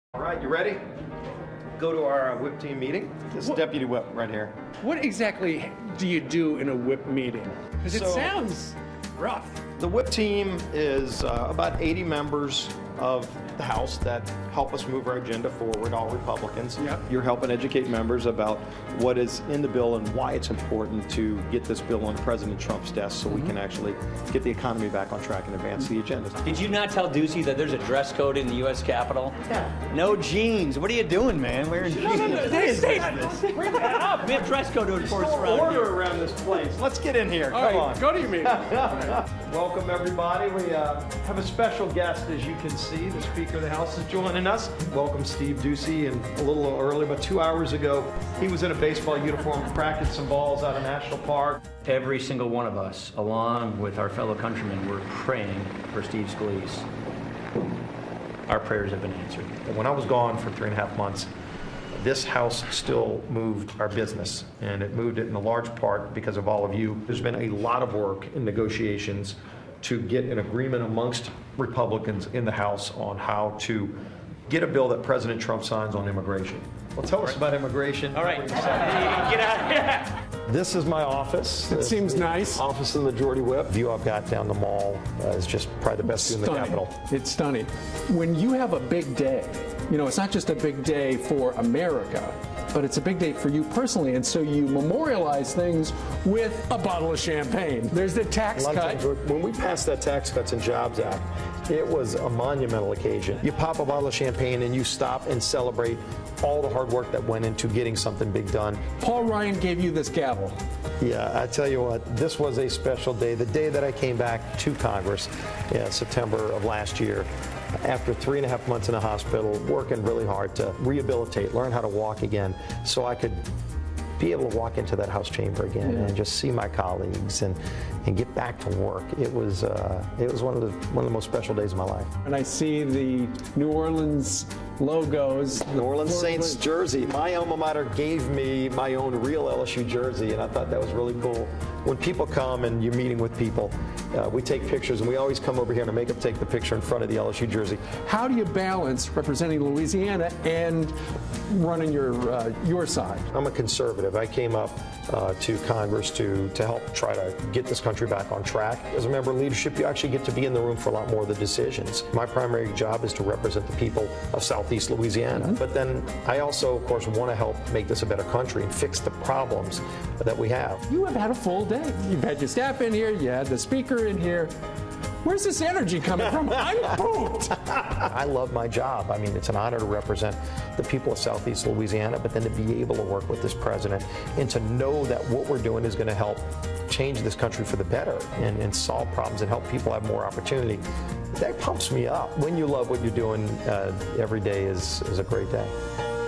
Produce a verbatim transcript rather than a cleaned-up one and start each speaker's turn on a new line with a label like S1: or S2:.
S1: All right, you ready? Go to our whip team meeting. This is Deputy Whip right here.
S2: What exactly do you do in a whip meeting? Because it
S1: So,
S2: sounds rough.
S1: The whip team is uh, about eighty members of the House that help us move our agenda forward, all Republicans.
S2: Yep.
S1: You're helping educate members about what is in the bill and why it's important to get this bill on President Trump's desk so mm-hmm. we can actually get the economy back on track and advance mm-hmm. the agenda.
S3: Did you not tell Ducey that there's a dress code in the U S Capitol?
S1: Yeah.
S3: No jeans. What are you doing, man? Wearing jeans.
S2: No, no, no.
S3: What is
S2: Stay,
S3: this? Bring that up. We have dress code to enforce around
S1: order
S3: here.
S1: around this place. Let's get in here.
S2: All
S1: Come
S2: right,
S1: on.
S2: go to your meeting.
S1: Welcome, everybody. We uh, have a special guest, as you can see. The Speaker of the House is joining us. Welcome, Steve Ducey. And a little early, about two hours ago, he was in a baseball uniform cracking some balls out of National Park.
S3: Every single one of us, along with our fellow countrymen, were praying for Steve Scalise. Our prayers have been answered.
S1: When I was gone for three and a half months, this House still moved our business, and it moved it in a large part because of all of you. There's been a lot of work in negotiations to get an agreement amongst Republicans in the House on how to get a bill that President Trump signs on immigration. Well, tell us about immigration.
S3: All right, get out of here.
S1: This is my office.
S2: It
S1: This
S2: seems nice.
S1: Office in the Majority Whip. View I've got down the mall uh, is just probably the best view in the
S2: Stunning.
S1: Capitol.
S2: It's stunning. When you have a big day, you know, it's not just a big day for America, but it's a big day for you personally, and so you memorialize things with a bottle of champagne. There's the tax
S1: A lot of
S2: cut.
S1: times, when we passed that Tax Cuts and Jobs Act, it was a monumental occasion. You pop a bottle of champagne and you stop and celebrate all the hard work that went into getting something big done.
S2: Paul Ryan gave you this gavel.
S1: Yeah, I tell you what, this was a special day. The day that I came back to Congress, yeah, September of last year, after three and a half months in a hospital, working really hard to rehabilitate, learn how to walk again, so I could be able to walk into that House chamber again yeah. and just see my colleagues and, and get back to work. It was uh, it was one of the one of the most special days of my life.
S2: And I see the New Orleans logos.
S1: New Orleans Saints jersey. My alma mater gave me my own real L S U jersey, and I thought that was really cool. When people come and you're meeting with people, uh, we take pictures, and we always come over here to make them take the picture in front of the L S U jersey.
S2: How do you balance representing Louisiana and running your uh, your side?
S1: I'm a conservative. I came up uh, to Congress to, to help try to get this country back on track. As a member of leadership, you actually get to be in the room for a lot more of the decisions. My primary job is to represent the people of Southeast Louisiana. Mm-hmm. But then I also, of course, want to help make this a better country and fix the problems that we have.
S2: You have had a full day. You've had your staff in here. You had the speaker in here. Where's this energy coming from? I'm pooped.
S1: I love my job. I mean, it's an honor to represent the people of Southeast Louisiana, but then to be able to work with this president and to know that what we're doing is going to help change this country for the better and, and solve problems and help people have more opportunity. That pumps me up. When you love what you're doing, uh, every day is, is a great day.